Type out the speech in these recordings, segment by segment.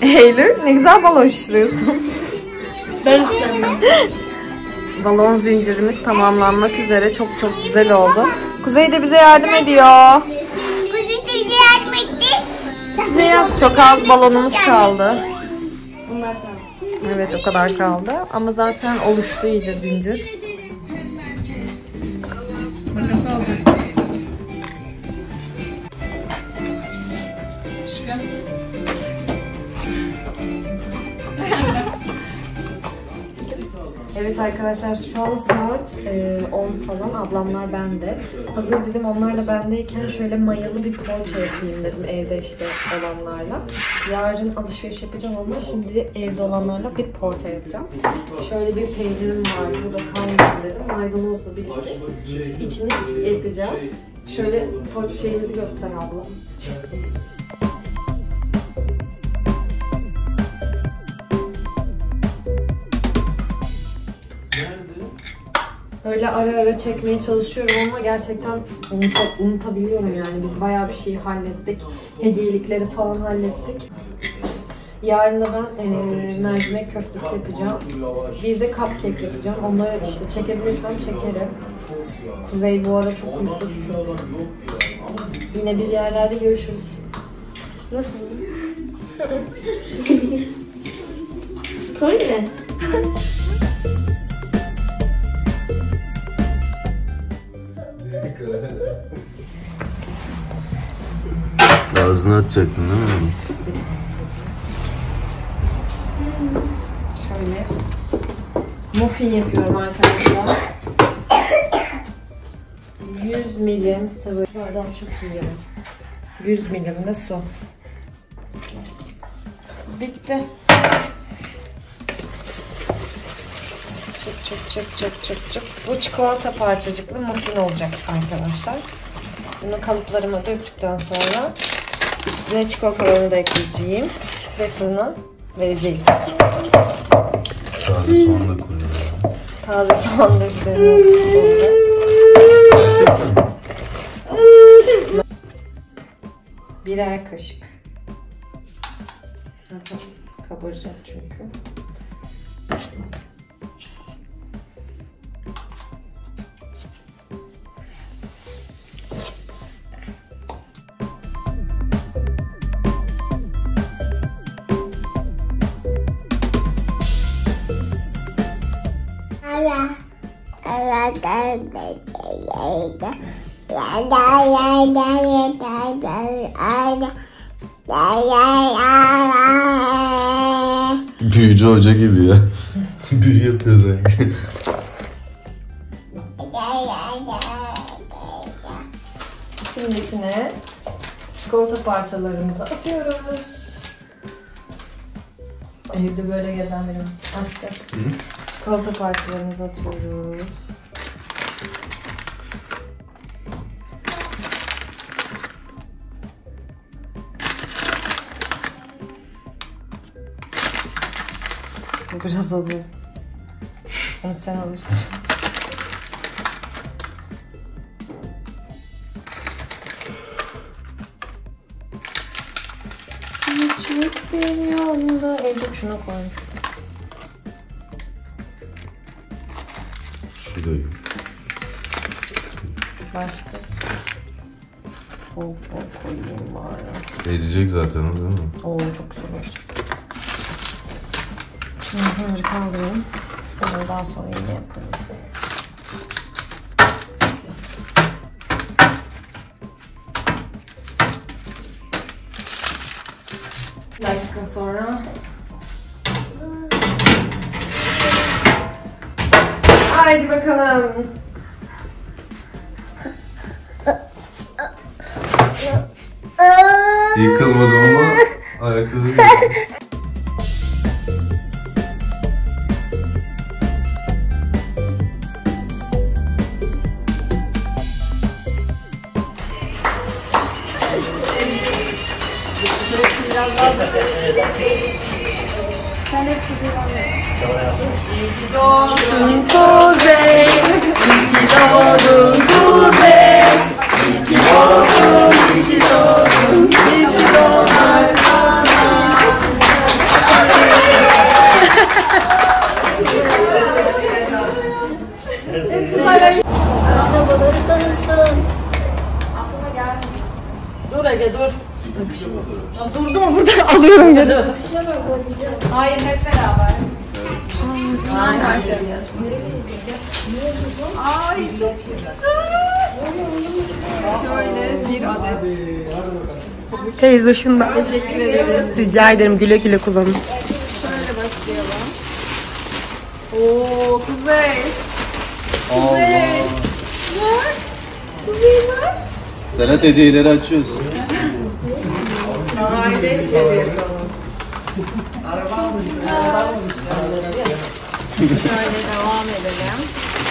Eylül ne güzel balon şişiriyorsun. Ben istemiyorum. Balon zincirimiz tamamlanmak üzere. Çok güzel oldu. Kuzey de bize yardım ediyor. Kuzey de bize yardım etti. Çok az balonumuz kaldı. Bunlar da. Evet o kadar kaldı. Ama zaten oluştu iyice zincir. Makası alacak. Evet arkadaşlar şu an saat 10 falan, ablamlar bende. Hazır dedim onlar da bendeyken şöyle mayalı bir poğaça yapayım dedim evde işte olanlarla. Yarın alışveriş yapacağım ama şimdi evde olanlarla bir poğaça yapacağım. Şöyle bir peynirim var, bu da kalmasın dedim. Maydanozla birlikte içini yapacağım. Şöyle poğaça şeyimizi göster abla. Öyle ara ara çekmeye çalışıyorum ama gerçekten unutabiliyorum yani. Biz bayağı bir şey hallettik. Hediyelikleri falan hallettik. Yarın da ben mercimek köftesi yapacağım. Bir de cupcake yapacağım. Onları işte çekebilirsem çekerim. Kuzey bu ara çok huysuz şu. Yine bir yerlerde görüşürüz. Nasıl? Öyle. Ağzını açacaktın değil mi? Şöyle muffin yapıyorum arkadaşlar. 100 milim sıvı. Bu adam çok iyi yani. 100 milim de su. Bitti. Çık. Bu çikolata parçacıklı muffin olacak arkadaşlar. Bunu kalıplarıma döktükten sonra üstüne çikolatalarını da ekleyeceğim ve fırına vereceğim. Taze soğan da koyuyorum. Taze soğan da üzerine olacak. Gerçekten. Birer kaşık. Zaten kabaracak çünkü. Büyücü hoca gibi ya. Büyü yapıyor sanki. Şimdi içine çikolata parçalarımızı atıyoruz. Evde böyle gezen benim aşkım. Çikolata parçalarımızı atıyoruz. Bu biraz alıyor. Onu sen alırsın. Küçük bir yolda. En çok şuna koymuş. Şurayı. Başka. Bol koyayım bari. Eriyecek zaten o değil mi? Oo çok güzel olacak. Şimdi hamuru kaldırayım. Bunu daha sonra yine yaparım. Bir dakika sonra. Haydi bakalım. Yıkılmadım ama ayakta duruyor. Biraz daha da. Sen hep Doğdun Kuzey, iyi ki doğdun Kuzey, iyi ki doğdun, iyi ki doğdun, iyi ki doğdun sana. Arabaları tanısın. Dur Ege dur. Ya durdu mu burada? Alıyorum geri. Hayır hep beraber. Ay çok güzel. Şöyle bir adet. Teyze şundan. Teşekkür ederiz. Rica ederim, güle güle kullanın. Şöyle başlayalım. Oo Kuzey. Kuzey. Bak. Kuzey var. Sanat hediyeleri açıyoruz. Aile içeriye Şöyle devam edelim.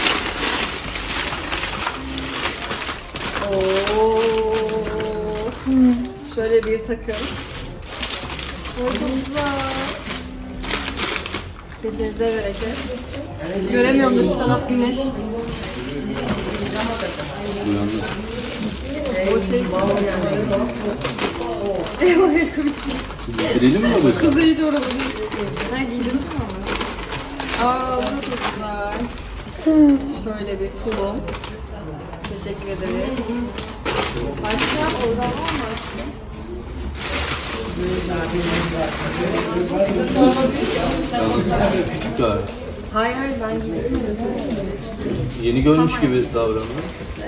Oo. Şöyle bir takım. Çok güzel. Kesinlikle bereket. Göremiyorum da şu taraf güneş. Bu yalnız. O şey işte. Girelim mi olur? Kuzey hiç orada değil. Ha giydin mi ama? Aa bu da çok güzel. Şöyle bir tulum. Teşekkür ederiz. Başka oradan var mı aşkım? Yalnız küçük daha. Hayır ben giydim. Yeni görmüş gibi davranıyor.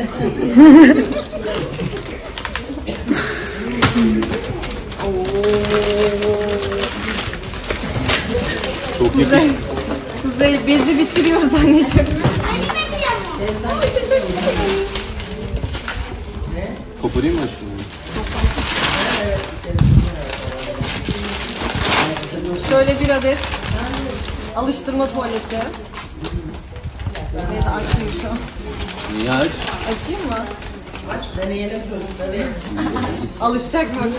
Çok yakışıklı. Kuzey bezi bitiriyoruz anneciğim. Koparayım mı aşkım? Şöyle bir adet alıştırma tuvaleti. Neyse açayım şu an. Niye aç? Açayım mı? Aç deneyelim çocukları. Alışacak mı?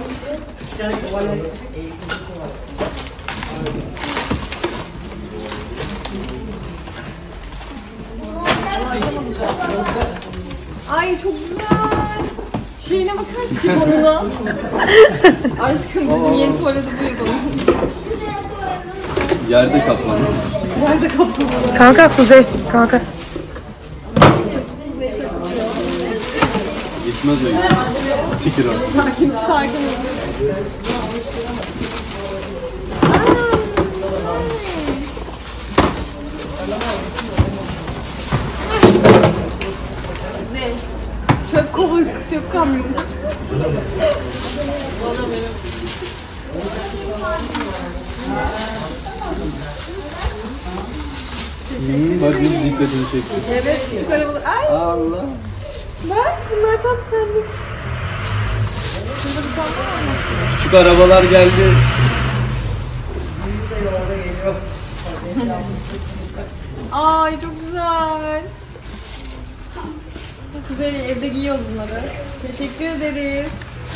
Ay çok güzel. Şeyine bakar mısın sifonuna? Aşkım bizim yeni tuvaleti bu yapalım. Yerde kaplanız. Nerede kaplumbağa? Kanka Kuzey, kanka. Gitmez öyle. Sticker o. Sakin sakin. Ne? Çöp kovalı, çöp kamyonu. Bak nasıl dikkatini çekti. Evet, küçük arabalar. Ay Allah. bak bunlar tam senlik. Küçük arabalar geldi. Ay çok güzel. Kuzey evde giyiyoruz bunları. Teşekkür ederiz.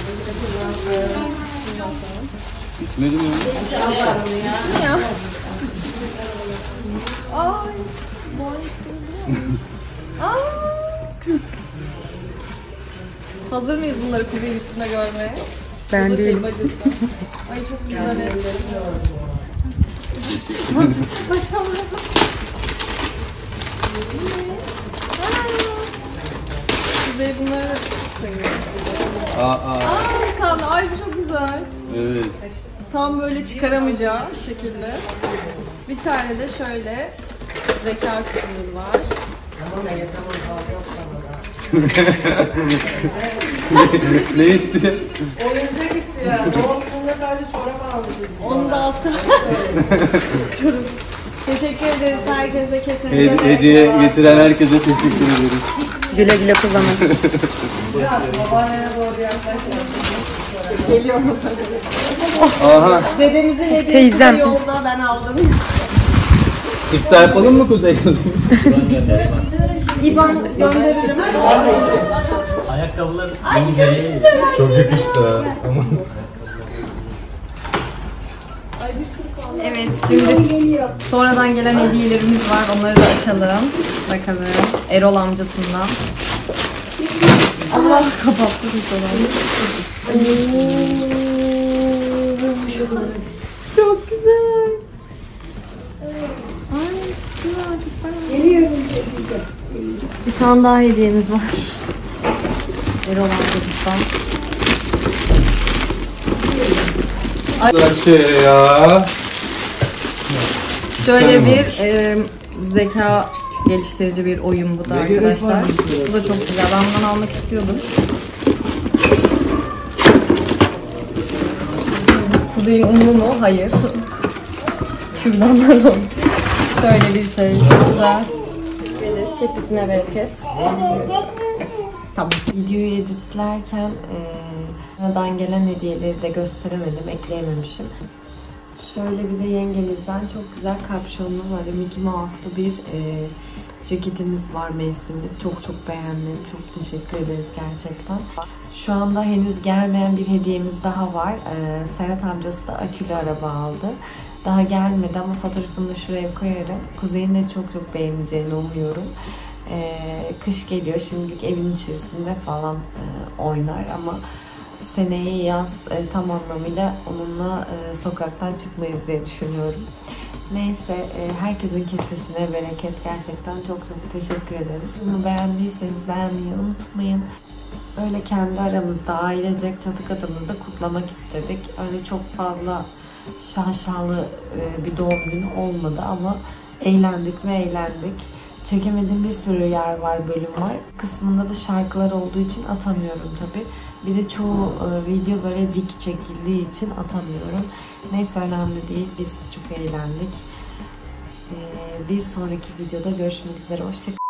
Gitmedi mi? Ya. Ay. Ay. Çok güzel. Hazır mıyız bunları Kuzey'in üstünde görmeye? Ben Bu da değilim. bacısı. Ay çok güzel evleri. Başka mı? Kuzey bunları seviyor. Aa. Bir tane. Ay bu çok güzel. Evet. Tam böyle çıkaramayacağı şekilde. Bir tane de şöyle zeka kutumuz var. Ne istiyor? Oyuncak istiyor. Doğum gününde sadece çorap almışız. Onu da alsın. Çorap. Teşekkür ederiz herkese kesinlikle. Hediye getiren herkese teşekkür ederiz. Güle güle kullanın. Geliyor mu? Aha. Dedemizin hediyesi Teyzem. de yolda ben aldım. Sifta yapalım mı Kuzey? İban gönderirim. Ayakkabılar Ay çok güzel. Çok yakıştı ha. Tamam. Evet şimdi sonradan gelen hediyelerimiz var. Onları da açalım. Bakalım. Erol amcasından. Allah kapattı bir sonra. Çok güzel. Ay güzel. Bir tane daha hediyemiz var. Erol arkadaşlar. Şey ya. Şöyle bir zeka geliştirici bir oyun bu da Ne gerek arkadaşlar. var Bu da çok güzel. Ben bundan almak istiyordum. Kuzey'in umru mu? Hayır. Kürdanlar o. Şöyle bir şey. Çok güzel. Gelir. Kesesine bereket. Tamam. Videoyu editlerken aradan gelen hediyeleri de gösteremedim, ekleyememişim. Şöyle bir de yengemizden çok güzel kapşonlu var. Mickey Mouse'lu bir ceketimiz var mevsimlik. Çok beğendim. Çok teşekkür ederiz gerçekten. Şu anda henüz gelmeyen bir hediyemiz daha var. Serhat amcası da akülü araba aldı. Daha gelmedi ama fotoğrafını da şuraya koyarım. Kuzey'in de çok beğeneceğini umuyorum. Kış geliyor. Şimdilik evin içerisinde falan oynar ama seneye yaz tam anlamıyla onunla sokaktan çıkmayız diye düşünüyorum. Neyse, herkesin kesesine bereket. Gerçekten çok teşekkür ederiz. Bunu beğendiyseniz beğenmeyi unutmayın. Öyle kendi aramızda ailecek çatı katımızda kutlamak istedik. Öyle çok fazla şaşalı bir doğum günü olmadı ama eğlendik ve eğlendik. Çekemediğim bir sürü yer var, bölüm var. Kısmında da şarkılar olduğu için atamıyorum tabi. Bir de çoğu video böyle dik çekildiği için atamıyorum. Neyse, önemli değil. Biz çok eğlendik. Bir sonraki videoda görüşmek üzere. Hoşçakalın.